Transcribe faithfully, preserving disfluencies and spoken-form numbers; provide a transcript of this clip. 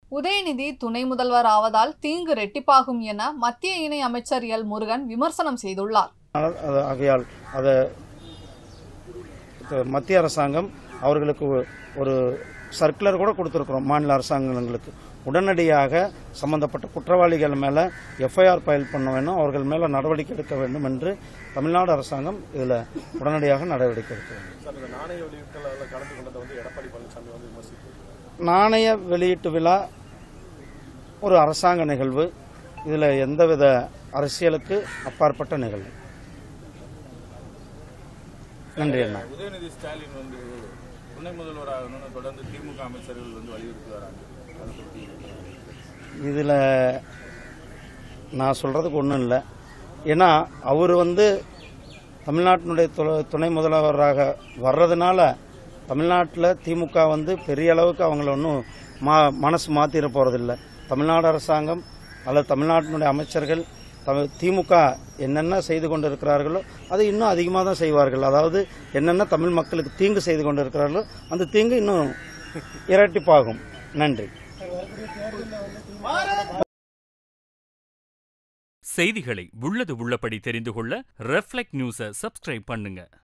உதயநிதி துணை முதல்வர் ஆவதால் தீங்கு ரெட்டிப்பாகும் என மத்திய இணை அமைச்சர் எல் முருகன் விமர்சனம் செய்துள்ளார். ஆகையால் அதை மத்திய அரசாங்கம் அவர்களுக்கு ஒரு சர்க்குலர் கூட கொடுத்திருக்கிறோம். மாநில அரசாங்கங்களுக்கு உடனடியாக சம்பந்தப்பட்ட குற்றவாளிகள் மேல எஃப்ஐஆர் ஃபைல் பண்ண வேண்டும், அவர்கள் மேல நடவடிக்கை எடுக்க வேண்டும் என்று தமிழ்நாடு அரசாங்கம் இதுல உடனடியாக நடவடிக்கை எடுக்க வேண்டும். நாணய வெளியீட்டு விழா ஒரு அரசாங்க நிகழ்வு. இதுல எந்தவித அரசியலுக்கு அப்பாற்பட்ட நிகழ்வு. நன்றி அண்ணா. உதயநிதி ஸ்டாலின் வந்து துணை முதல்வராக தொடர்ந்து திமுக அமைச்சர்கள் வந்து வலியுறுத்தி வராங்க. இதுல நான் சொல்றதுக்கு ஒன்றும் இல்லை. ஏன்னா அவர் வந்து தமிழ்நாட்டினுடைய துணை முதல்வராக வர்றதுனால தமிழ்நாட்டில் திமுக வந்து பெரிய அளவுக்கு அவங்கள ஒன்றும் மா மனசு மாற்றிட போறதில்லை. தமிழ்நாடு அரசாங்கம் அல்லது தமிழ்நாட்டினுடைய அமைச்சர்கள் திமுக என்னென்ன செய்து கொண்டிருக்கிறார்களோ அது இன்னும் அதிகமாக தான் செய்வார்கள். அதாவது என்னென்ன தமிழ் மக்களுக்கு தீங்கு செய்து கொண்டிருக்கிறார்களோ அந்த தீங்கு இன்னும் இரட்டிப்பாகும். நன்றி. செய்திகளை உள்ளது உள்ளபடி தெரிந்து கொள்ள ரெஃப்ளெக்ட் நியூஸை சப்ஸ்கிரைப் பண்ணுங்க.